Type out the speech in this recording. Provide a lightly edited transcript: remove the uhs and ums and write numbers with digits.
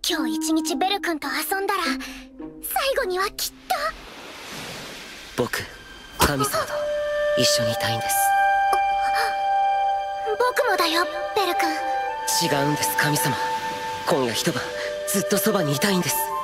今日一日ベル君と遊んだら最後にはきっと。 僕神様と一緒にいたいんです。 僕もだよベル君。 違うんです神様。今夜一晩ずっとそばにいたいんです。